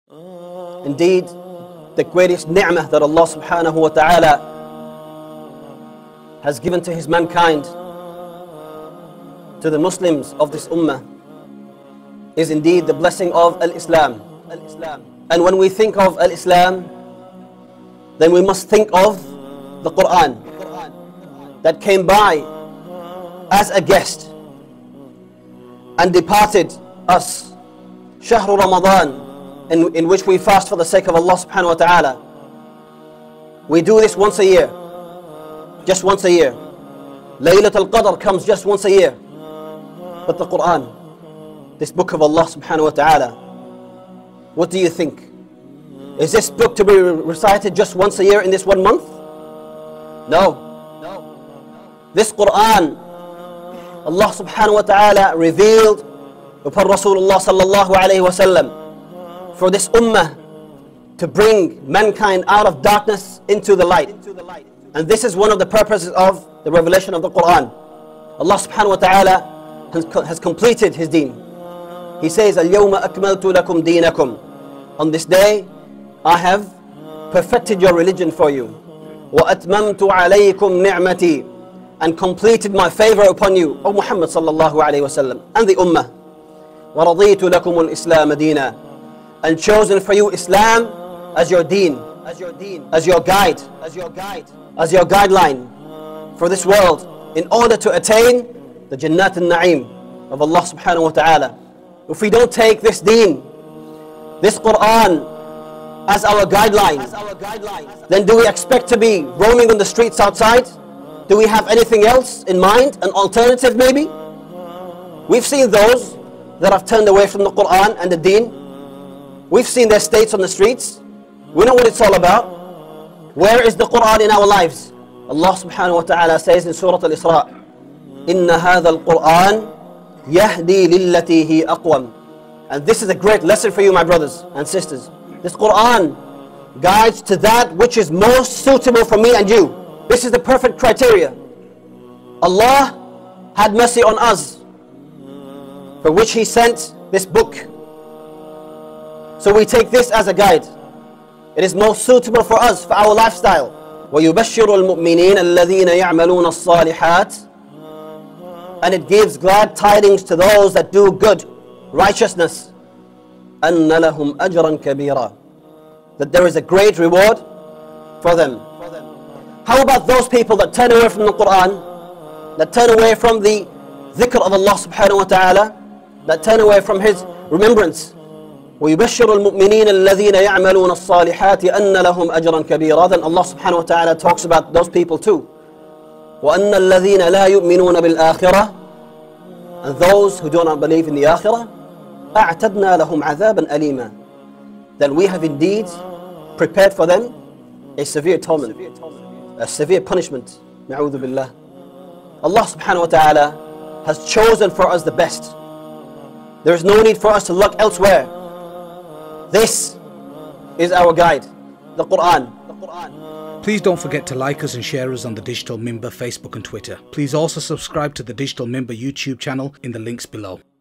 Indeed, the greatest ni'mah that Allah subhanahu wa ta'ala has given to His mankind, to the Muslims of this ummah, is indeed the blessing of Al-Islam. And when we think of Al-Islam, then we must think of the Quran that came by as a guest and departed us. Shahru Ramadan, in which we fast for the sake of Allah subhanahu wa ta'ala. We do this once a year, just once a year. Laylatul Qadr comes just once a year. But the Quran, this book of Allah subhanahu wa ta'ala, what do you think? Is this book to be recited just once a year in this 1 month? No. This Quran, Allah subhanahu wa ta'ala revealed upon Rasulullah sallallahu alayhi wa sallam for this ummah to bring mankind out of darkness into the light. And this is one of the purposes of the revelation of the Quran. Allah subhanahu wa ta'ala has completed His deen. He says, Al-yawma akmaltu lakum deenakum. On this day, I have perfected your religion for you. Wa atmamtu alaykum ni'mati. And completed my favor upon you, O Muhammad sallallahu alayhi wa sallam, and the ummah. Wa raditu lakum al-islam deena. And chosen for you Islam as your deen, as your guide, as your guideline for this world, in order to attain the Jannat al-Na'im of Allah subhanahu wa ta'ala. If we don't take this deen, this Quran, as our guideline, then do we expect to be roaming on the streets outside? Do we have anything else in mind, an alternative maybe? We've seen those that have turned away from the Quran and the deen. We've seen their states on the streets. We know what it's all about. Where is the Quran in our lives? Allah subhanahu wa ta'ala says in Surah Al-Isra, Inna hadha al-Quran yahdi lillati hi aqwam. And this is a great lesson for you, my brothers and sisters. This Quran guides to that which is most suitable for me and you. This is the perfect criteria. Allah had mercy on us, for which He sent this book. So we take this as a guide. It is most suitable for us, for our lifestyle. وَيُبَشِّرُ الْمُؤْمِنِينَ الَّذِينَ يَعْمَلُونَ الصَّالِحَاتِ. And it gives glad tidings to those that do good, righteousness. أَنَّ لَهُمْ أَجْرًا كَبِيرًا. That there is a great reward for them. How about those people that turn away from the Quran, that turn away from the dhikr of Allah subhanahu wa ta'ala, that turn away from His remembrance? وَيُبَشِّرُ الْمُؤْمِنِينَ الَّذِينَ يَعْمَلُونَ الصَّالِحَاتِ أَنَّ لَهُمْ أَجْرًا كَبِيرًا. Then Allah subhanahu wa ta'ala talks about those people too. وَأَنَّ الَّذِينَ لَا يُؤْمِنُونَ بِالْآخِرَةِ. And those who do not believe in the Akhirah, أَعْتَدْنَا لَهُمْ عَذَابًا أَلِيمًا. Then we have indeed prepared for them a severe torment, a severe punishment. Na'udhu billah. Allah subhanahu wa ta'ala has chosen for us the best. There is no need for us to look elsewhere. This is our guide, the Quran. Please don't forget to like us and share us on the Digital Minbar Facebook and Twitter. Please also subscribe to the Digital Minbar YouTube channel in the links below.